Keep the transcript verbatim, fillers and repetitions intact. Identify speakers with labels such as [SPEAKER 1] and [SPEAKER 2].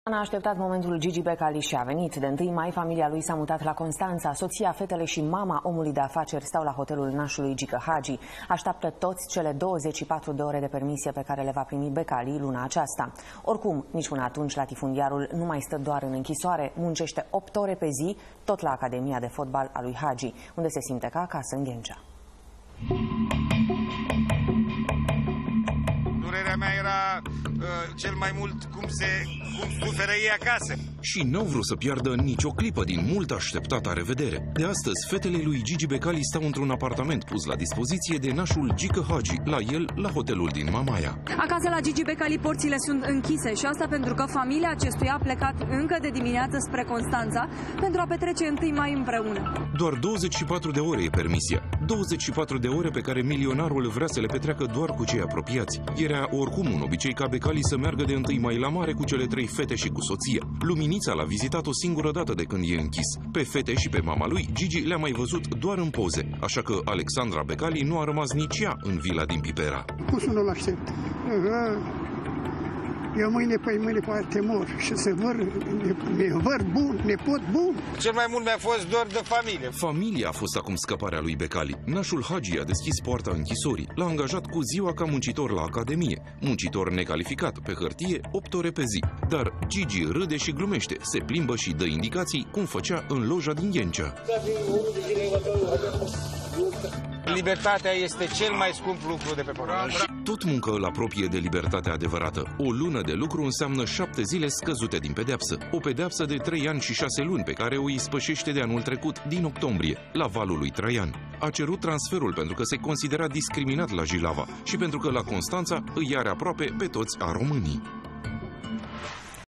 [SPEAKER 1] A așteptat momentul Gigi Becali și a venit. De întâi mai, familia lui s-a mutat la Constanța. Soția, fetele și mama omului de afaceri stau la hotelul nașului Gică Hagi. Așteaptă toți cele douăzeci și patru de ore de permisie pe care le va primi Becali luna aceasta. Oricum, nici până atunci latifundiarul nu mai stă doar în închisoare, muncește opt ore pe zi, tot la Academia de Fotbal a lui Hagi, unde se simte ca acasă în Ghencea.
[SPEAKER 2] Durerea mea era uh, cel mai mult cum se cum suferă ei acasă.
[SPEAKER 3] Și n-au vrut să piardă nicio clipă din mult așteptata revedere. De astăzi, fetele lui Gigi Becali stau într-un apartament pus la dispoziție de nașul Gică Hagi, la el, la hotelul din Mamaia.
[SPEAKER 4] Acasă la Gigi Becali porțile sunt închise și asta pentru că familia acestuia a plecat încă de dimineață spre Constanța pentru a petrece întâi mai împreună.
[SPEAKER 3] Doar douăzeci și patru de ore e permisia. douăzeci și patru de ore pe care milionarul vrea să le petreacă doar cu cei apropiați. Era oricum un obicei ca Becali să meargă de întâi mai la mare cu cele trei fete și cu soția. Luminița l-a vizitat o singură dată de când e închis. Pe fete și pe mama lui, Gigi le-a mai văzut doar în poze, așa că Alexandra Becali nu a rămas nici ea în vila din Pipera.
[SPEAKER 5] Cum să nu-l aștept? Eu mâine, păi mâine poate mor și să mor nevăr bun, nepot bun.
[SPEAKER 2] Cel mai mult mi-a fost dor de familie.
[SPEAKER 3] Familia a fost acum scăparea lui Becali. Nașul Hagi a deschis poarta închisorii. L-a angajat cu ziua ca muncitor la Academie. Muncitor necalificat, pe hârtie, opt ore pe zi. Dar Gigi râde și glumește, se plimbă și dă indicații cum făcea în loja din Ghencea.
[SPEAKER 2] Libertatea este cel mai scump lucru de pe pământ.
[SPEAKER 3] Tot muncă îl apropie de libertatea adevărată. O lună de lucru înseamnă șapte zile scăzute din pedeapsă. O pedeapsă de trei ani și șase luni pe care o ispășește de anul trecut, din octombrie, la valul lui Traian. A cerut transferul pentru că se considera discriminat la Jilava și pentru că la Constanța îi are aproape pe toți a românii.